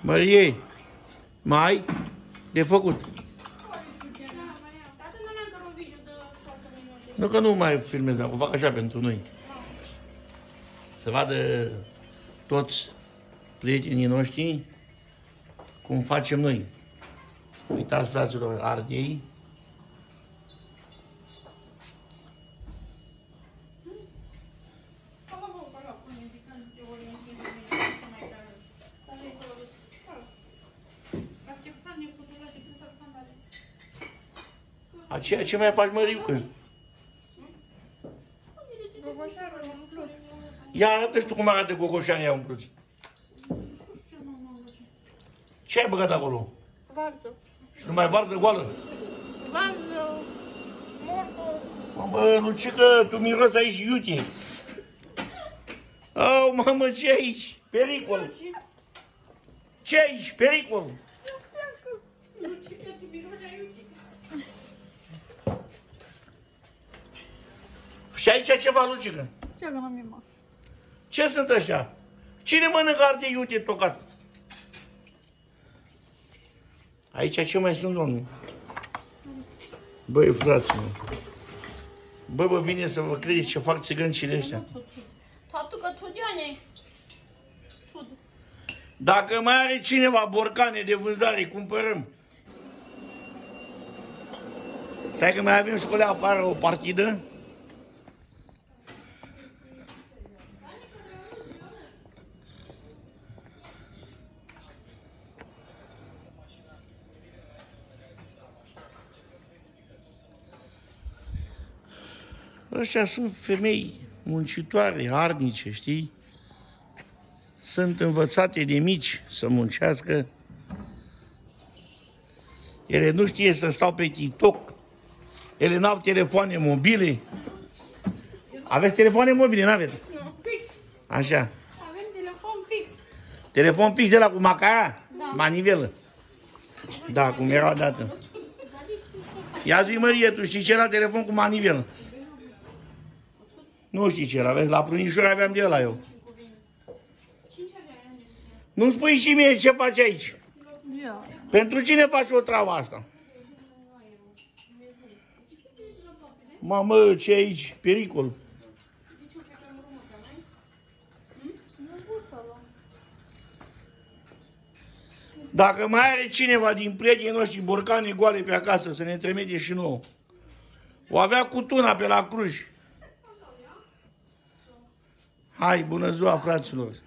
Mărie, mai de făcut. Nu că nu mai filmez acum, fac așa pentru noi. Să vadă toți prietenii noștri cum facem noi. Uitați, fraților, ardei. Aceea ce mai faci, Măriucă? Ia arată și tu cum arată gogoșanii umpluți. Ce ai băgat acolo? Varză. Și numai varză goală? Varză, morcov. Mamă, Lucică, tu miros aici iute. Au, mamă, ce aici? Pericol. Ce aici? Pericol. Lucică, tu miroși iute. Și aici ceva, Lucică? Ce avem mima? Ce sunt ăștia? Cine mănâncă ardei iute tocat? Aici ce mai sunt, domnule? Băi, fraților. Bă, vine să vă credeți ce fac țigăncile ăștia. Tatu că tu Diane. Dacă mai are cineva borcane de vânzare, cumpărăm. Stai că mai avem și cu afară o partidă. Ăștia sunt femei muncitoare, harnice, știi? Sunt învățate de mici să muncească. Ele nu știe să stau pe TikTok. Ele n-au telefoane mobile. Aveți telefoane mobile, n-aveți? Nu, fix. Așa. Avem telefon fix. Telefon fix de la cu macara? Da. Manivelă. Da, cum era odată. Ia zi, Mărie, tu știi ce era telefon cu manivelă? Nu știi ce era, vezi, la prunișori aveam de ăla eu. Nu spui și mie ce faci aici? Pentru cine faci o travă asta? Mamă, ce aici? Pericol. Dacă mai are cineva din prietenii noștri borcane goale pe acasă să ne trimite și nouă. O avea cu tuna pe la Cluj. Hai, bună ziua, fraților!